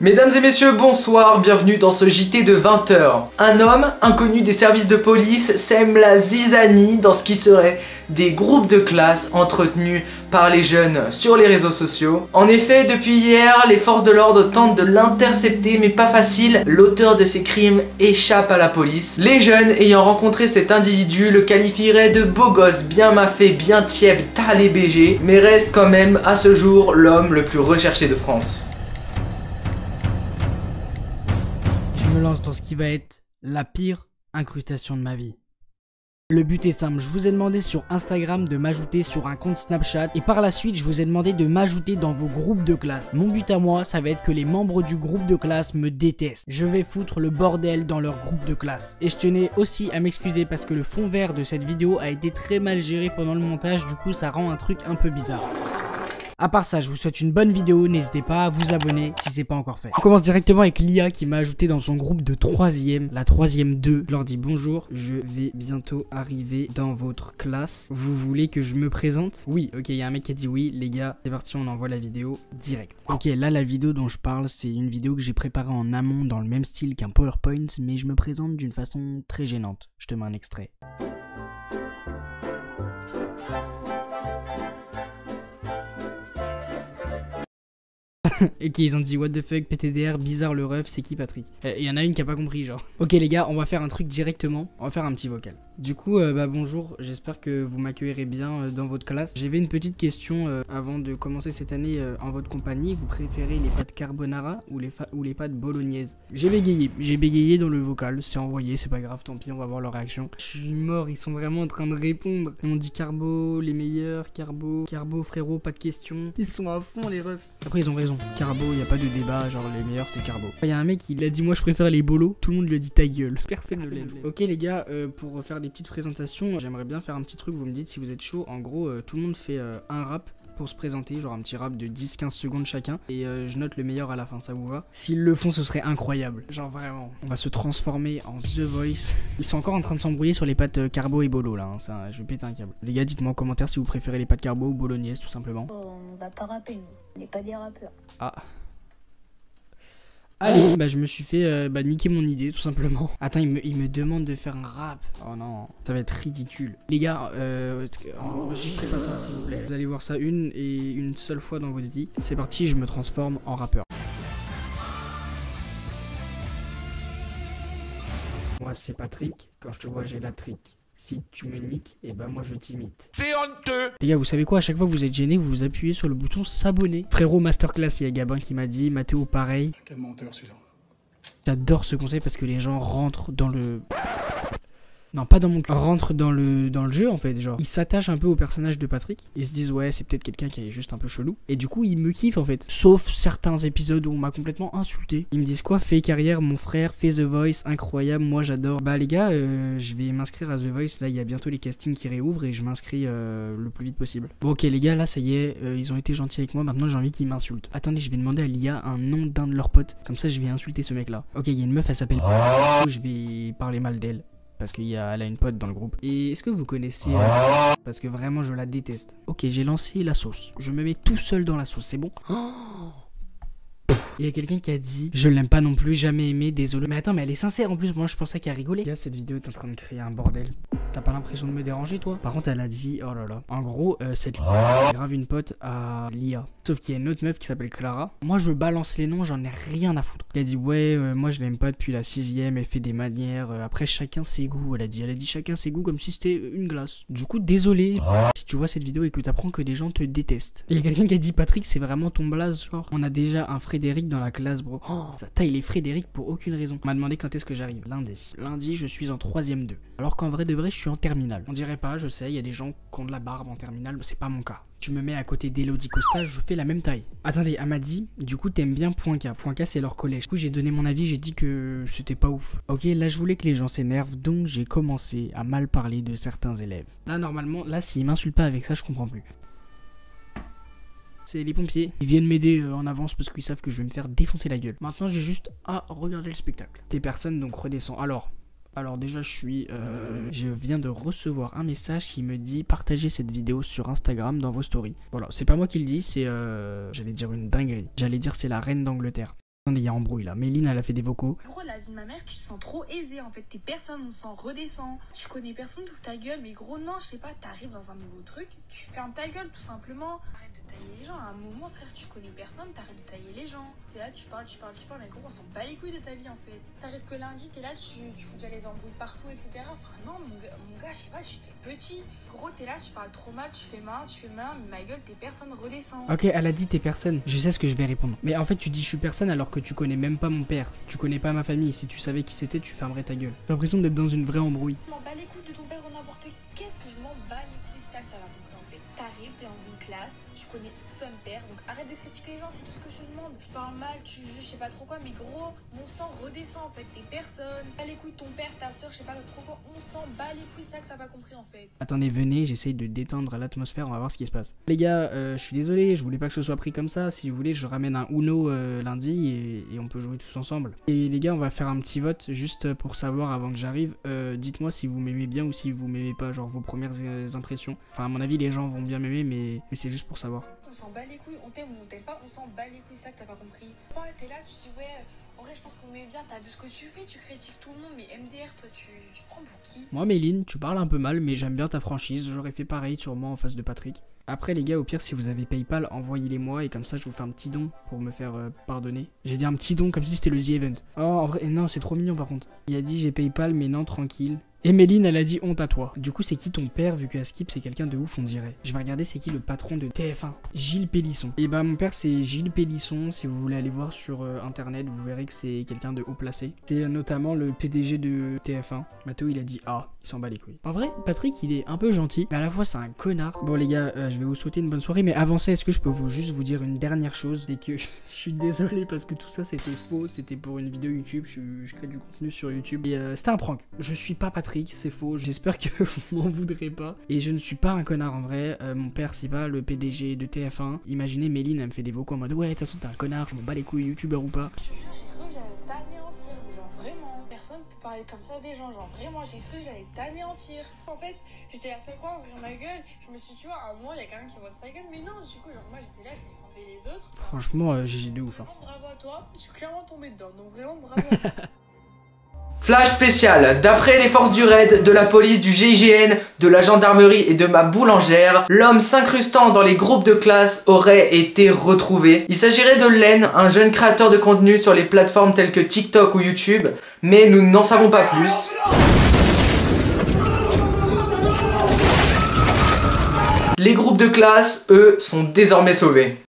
Mesdames et messieurs, bonsoir, bienvenue dans ce JT de 20h. Un homme, inconnu des services de police, sème la zizanie dans ce qui serait des groupes de classe entretenus par les jeunes sur les réseaux sociaux. En effet, depuis hier, les forces de l'ordre tentent de l'intercepter, mais pas facile. L'auteur de ces crimes échappe à la police. Les jeunes ayant rencontré cet individu le qualifieraient de beau gosse, bien maffé, bien tiède, talé BG, mais reste quand même à ce jour l'homme le plus recherché de France. Je me lance dans ce qui va être la pire incrustation de ma vie. Le but est simple, je vous ai demandé sur Instagram de m'ajouter sur un compte Snapchat et par la suite je vous ai demandé de m'ajouter dans vos groupes de classe. Mon but à moi, ça va être que les membres du groupe de classe me détestent. Je vais foutre le bordel dans leur groupe de classe. Et je tenais aussi à m'excuser parce que le fond vert de cette vidéo a été très mal géré pendant le montage, du coup ça rend un truc un peu bizarre. À part ça, je vous souhaite une bonne vidéo, n'hésitez pas à vous abonner si c'est pas encore fait. On commence directement avec Lia qui m'a ajouté dans son groupe de 3ème, la 3ème 2. Je leur dis bonjour, je vais bientôt arriver dans votre classe. Vous voulez que je me présente? Oui, ok, il y a un mec qui a dit oui, les gars, c'est parti, on envoie la vidéo direct. Ok, là la vidéo dont je parle, c'est une vidéo que j'ai préparée en amont dans le même style qu'un PowerPoint, mais je me présente d'une façon très gênante. Je te mets un extrait. Ok, ils ont dit what the fuck, PTDR, bizarre le ref, c'est qui Patrick? Il y en a une qui a pas compris genre. Ok les gars, on va faire un truc directement, on va faire un petit vocal. Du coup, bonjour, j'espère que vous m'accueillerez bien dans votre classe. J'avais une petite question avant de commencer cette année en votre compagnie. Vous préférez les pâtes carbonara ou les pâtes bolognaise? J'ai bégayé dans le vocal, c'est envoyé, c'est pas grave, tant pis, on va voir leur réaction. Je suis mort, ils sont vraiment en train de répondre. Ils m'ont dit carbo, les meilleurs, carbo frérot, pas de question. Ils sont à fond les refs. Après ils ont raison. Carbo, y a pas de débat, genre les meilleurs c'est Carbo. Il y a un mec il a dit moi je préfère les bolos, tout le monde lui a dit ta gueule. Personne ne l'aime. Ok les gars, pour faire des petites présentations, j'aimerais bien faire un petit truc, vous me dites si vous êtes chaud. En gros, tout le monde fait un rap pour se présenter, genre un petit rap de 10-15 secondes chacun. Et je note le meilleur à la fin, ça vous va? S'ils le font, ce serait incroyable. Genre vraiment. On va se transformer en The Voice. Ils sont encore en train de s'embrouiller sur les pâtes carbo et bolo là. Hein. Ça, je vais péter un câble. Les gars, dites-moi en commentaire si vous préférez les pâtes carbo ou bolognaise, tout simplement. Oh, on va pas rapper, nous. On n'est pas des rappeurs. Ah. Allez, je me suis fait niquer mon idée tout simplement. Attends, il me demande de faire un rap. Oh non, ça va être ridicule. Les gars, enregistrez pas ça s'il vous plaît. Vous allez voir ça une et une seule fois dans votre vie. C'est parti, je me transforme en rappeur. Moi c'est Patrick, quand je te vois j'ai la trique. Si tu me niques, et moi je t'imite. C'est honteux. Les gars, vous savez quoi? À chaque fois que vous êtes gêné, vous appuyez sur le bouton s'abonner. Frérot, masterclass, il y a Gabin qui m'a dit, Mathéo pareil. Quel menteur celui-là. J'adore ce conseil parce que les gens rentrent dans le... Non, pas dans mon cul. Rentrent dans le jeu en fait, genre. Ils s'attachent un peu au personnage de Patrick. Ils se disent ouais, c'est peut-être quelqu'un qui est juste un peu chelou. Et du coup, ils me kiffent en fait. Sauf certains épisodes où on m'a complètement insulté. Ils me disent quoi? Fais carrière, mon frère, fais The Voice, incroyable, moi j'adore. Bah les gars, je vais m'inscrire à The Voice. Là, il y a bientôt les castings qui réouvrent et je m'inscris le plus vite possible. Bon, ok les gars, là ça y est, ils ont été gentils avec moi. Maintenant, j'ai envie qu'ils m'insultent. Attendez, je vais demander à l'IA un nom d'un de leurs potes. Comme ça, je vais insulter ce mec là. Ok, il y a une meuf, elle s'appelle... Je vais parler mal d'elle. Parce qu'elle a une pote dans le groupe. Et est-ce que vous connaissez... Parce que vraiment je la déteste. Ok, j'ai lancé la sauce. Je me mets tout seul dans la sauce, c'est bon? Il y a quelqu'un qui a dit je l'aime pas non plus, jamais aimé, désolé. Mais attends, mais elle est sincère en plus, moi je pensais qu'elle rigolait. Regarde, cette vidéo est en train de créer un bordel. T'as pas l'impression de me déranger toi? Par contre elle a dit, oh là là. En gros, cette grave une pote à Lia. Sauf qu'il y a une autre meuf qui s'appelle Clara. Moi je balance les noms, j'en ai rien à foutre. Elle a dit ouais, moi je l'aime pas depuis la 6ème, elle fait des manières. Après chacun ses goûts, elle a dit chacun ses goûts comme si c'était une glace. Du coup désolé si tu vois cette vidéo et que t'apprends que des gens te détestent. Il y a quelqu'un qui a dit Patrick c'est vraiment ton blaze genre. On a déjà un Frédéric dans la classe bro. Oh, ça taille les Frédéric pour aucune raison. On m'a demandé quand est-ce que j'arrive. Lundi je suis en 3ème 2. Alors qu'en vrai de vrai je suis en terminale. On dirait pas, je sais, il y a des gens qui ont de la barbe en terminale, c'est pas mon cas. Tu me mets à côté d'Elodie Costa, je fais la même taille. Attendez, elle m'a dit, du coup t'aimes bien Point K. Point K c'est leur collège. Du coup j'ai donné mon avis, j'ai dit que c'était pas ouf. Ok, là je voulais que les gens s'énervent, donc j'ai commencé à mal parler de certains élèves. Là normalement, là s'ils m'insultent pas avec ça, je comprends plus. C'est les pompiers. Ils viennent m'aider en avance parce qu'ils savent que je vais me faire défoncer la gueule. Maintenant j'ai juste à regarder le spectacle. T'es personne donc redescends. Alors déjà je viens de recevoir un message qui me dit partagez cette vidéo sur Instagram dans vos stories. Voilà, c'est pas moi qui le dis, c'est j'allais dire une dinguerie. J'allais dire c'est la reine d'Angleterre. Attendez, il y a embrouille là. Méline, elle a fait des vocaux. Gros, la vie de ma mère, tu te sens trop aisé en fait. T'es personne, on s'en redescend. Tu connais personne, t'ouvres ta gueule. Mais gros, non, je sais pas, t'arrives dans un nouveau truc, tu fermes ta gueule tout simplement. Arrête de tailler les gens. À un moment, frère, tu connais personne, t'arrêtes de tailler les gens. T'es là, tu parles. Mais gros, on s'en bat les couilles de ta vie en fait. T'arrives que lundi, t'es là, tu fous déjà les embrouilles partout, etc. Enfin, non, mon gars, je sais pas, tu t'es petit. Gros, t'es là, tu parles trop mal, tu fais mal, mais ma gueule, t'es personne, redescends. Ok, elle a dit t'es personne. Je sais ce que je vais répondre. Mais en fait, tu dis je suis personne alors que tu connais même pas mon père. Tu connais pas ma famille. Si tu savais qui c'était, tu fermerais ta gueule. J'ai l'impression d'être dans une vraie embrouille. Je m'en bats les couilles de ton père ou n'importe qui. Qu'est-ce que je m'en bats les couilles, ça que t'as pas compris en fait. T'arrives, t'es dans une classe, tu connais son père, donc arrête de critiquer les gens, c'est tout ce que je te demande. Tu parles mal, tu juges, je sais pas trop quoi, mais gros, mon sang redescend en fait, t'es personne. Bats les couilles de ton père, ta soeur, je sais pas trop quoi, on s'en bat les couilles, ça que t'as pas compris en fait. Attendez, venez, j'essaye de détendre l'atmosphère, on va voir ce qui se passe. Les gars, je suis désolé, je voulais pas que ce soit pris comme ça. Si vous voulez, je ramène un Uno lundi et on peut jouer tous ensemble. Et les gars, on va faire un petit vote juste pour savoir avant que j'arrive. Dites-moi si vous m'aimez bien ou si vous m'aimez pas, genre vos premières impressions. Enfin, à mon avis, les gens vont bien m'aimer, mais c'est juste pour savoir. On s'en bat les couilles, on t'aime ou on t'aime pas, on s'en bat les couilles, ça que t'as pas compris. T'es là, tu te dis ouais, en vrai je pense qu'on m'aime bien, t'as vu ce que tu fais, tu critiques tout le monde, mais MDR, toi tu te prends pour qui? Moi, Méline, tu parles un peu mal, mais j'aime bien ta franchise, j'aurais fait pareil sûrement en face de Patrick. Après les gars, au pire si vous avez Paypal, envoyez-les moi et comme ça je vous fais un petit don pour me faire pardonner. J'ai dit un petit don comme si c'était le The Event. Oh en vrai, non c'est trop mignon par contre. Il a dit j'ai Paypal mais non tranquille. Et Méline, elle a dit honte à toi. Du coup, c'est qui ton père, vu que Skip, c'est quelqu'un de ouf, on dirait. Je vais regarder c'est qui le patron de TF1. Gilles Pélisson. Et bah, mon père, c'est Gilles Pélisson. Si vous voulez aller voir sur internet, vous verrez que c'est quelqu'un de haut placé. C'est notamment le PDG de TF1. Mathéo, il a dit ah, il s'en bat les couilles. En vrai, Patrick, il est un peu gentil, mais à la fois, c'est un connard. Bon, les gars, je vais vous souhaiter une bonne soirée, mais avant ça, est-ce que je peux juste vous dire une dernière chose? C'est que je suis désolé parce que tout ça, c'était faux. C'était pour une vidéo YouTube. Je crée du contenu sur YouTube. Et c'était un prank. Je suis pas Patrick. C'est faux, j'espère que vous m'en voudrez pas. Et je ne suis pas un connard en vrai, mon père c'est pas le PDG de TF1. Imaginez Méline, elle me fait des vocaux en mode ouais de toute façon t'es un connard, je m'en bats les couilles, youtubeur ou pas. Je te jure, j'ai cru que j'allais t'anéantir, mais genre vraiment, personne peut parler comme ça des gens, genre vraiment j'ai cru que j'allais t'anéantir. En fait, j'étais la seule fois à ouvrir ma gueule, je me suis dit tu vois, à un moment il y a quelqu'un qui voit sa gueule, mais non, du coup genre moi j'étais là, je défendais les autres. Franchement, GG de ouf. Hein. Bravo à toi, je suis clairement tombé dedans, donc vraiment bravo à toi. Flash spécial, d'après les forces du raid, de la police, du GIGN, de la gendarmerie et de ma boulangère, l'homme s'incrustant dans les groupes de classe aurait été retrouvé. Il s'agirait de Len, un jeune créateur de contenu sur les plateformes telles que TikTok ou YouTube, mais nous n'en savons pas plus. Les groupes de classe, eux, sont désormais sauvés.